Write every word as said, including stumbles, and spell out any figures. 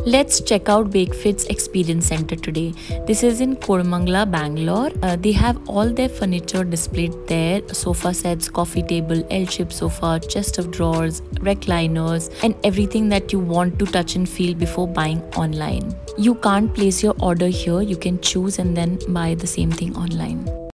Let's check out Wakefit's Experience Center today. This is in Koramangala, Bangalore. Uh, they have all their furniture displayed there: sofa sets, coffee table, L-shaped sofa, chest of drawers, recliners, and everything that you want to touch and feel before buying online. You can't place your order here, you can choose and then buy the same thing online.